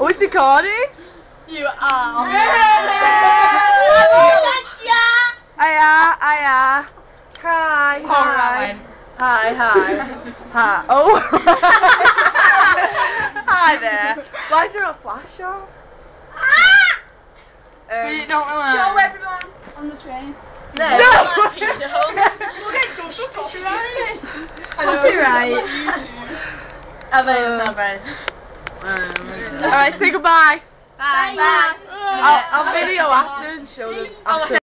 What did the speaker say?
Oh, it's recording? You are. Hiya. Hi. Hi. Oh. Hi there. Why is there a flash on? We don't really Show everyone on the train. No. We'll get dust copyright. Copyright. Alright, Alright, say goodbye. Bye. I'll video after and show them after.